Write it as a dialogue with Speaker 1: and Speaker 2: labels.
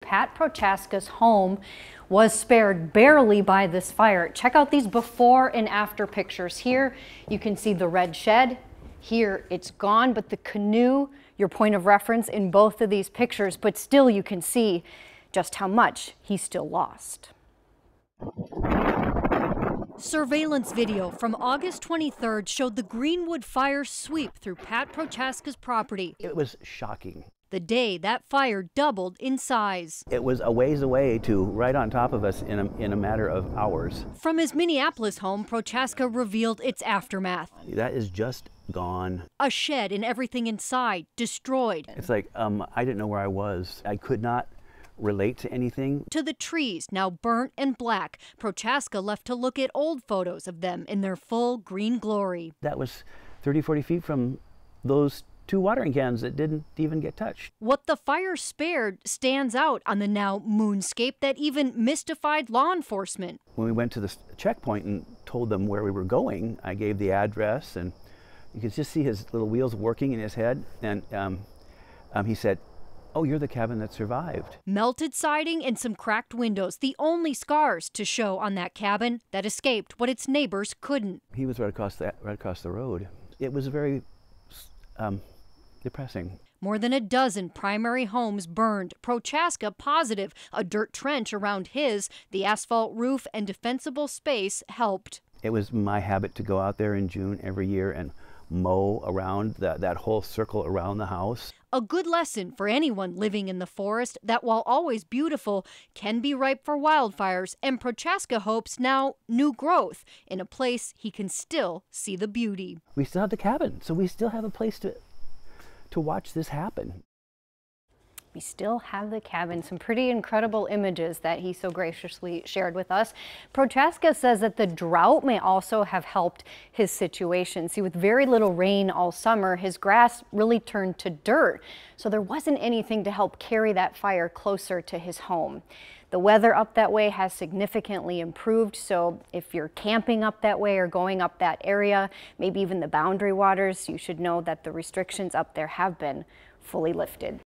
Speaker 1: Pat Prochaska's home was spared barely by this fire. Check out these before and after pictures. Here you can see the red shed. Here it's gone, but the canoe, your point of reference in both of these pictures, but still you can see just how much he still lost.
Speaker 2: Surveillance video from August 23rd showed the Greenwood fire sweep through Pat Prochaska's property.
Speaker 3: It was shocking.
Speaker 2: The day that fire doubled in size.
Speaker 3: It was a ways away to right on top of us in a matter of hours.
Speaker 2: From his Minneapolis home, Prochaska revealed its aftermath.
Speaker 3: That is just gone.
Speaker 2: A shed and everything inside destroyed.
Speaker 3: It's like I didn't know where I was. I could not relate to anything.
Speaker 2: To the trees, now burnt and black, Prochaska left to look at old photos of them in their full green glory.
Speaker 3: That was 30, 40 feet from those 2 watering cans that didn't even get touched.
Speaker 2: What the fire spared stands out on the now moonscape that even mystified law enforcement.
Speaker 3: When we went to the checkpoint and told them where we were going, I gave the address, and you could just see his little wheels working in his head, and he said, "Oh, you're the cabin that survived."
Speaker 2: Melted siding and some cracked windows, the only scars to show on that cabin that escaped what its neighbors couldn't.
Speaker 3: He was right across the road. It was very depressing.
Speaker 2: More than a dozen primary homes burned. Prochaska positive a dirt trench around his, the asphalt roof and defensible space helped.
Speaker 3: It was my habit to go out there in June every year and mow around that whole circle around the house.
Speaker 2: A good lesson for anyone living in the forest that while always beautiful can be ripe for wildfires, and Prochaska hopes now new growth in a place he can still see the beauty.
Speaker 3: We still have the cabin, so we still have a place to watch this happen.
Speaker 1: We still have the cabin. Some pretty incredible images that he so graciously shared with us. Prochaska says that the drought may also have helped his situation. See, with very little rain all summer, his grass really turned to dirt. So there wasn't anything to help carry that fire closer to his home. The weather up that way has significantly improved. So if you're camping up that way or going up that area, maybe even the Boundary Waters, you should know that the restrictions up there have been fully lifted.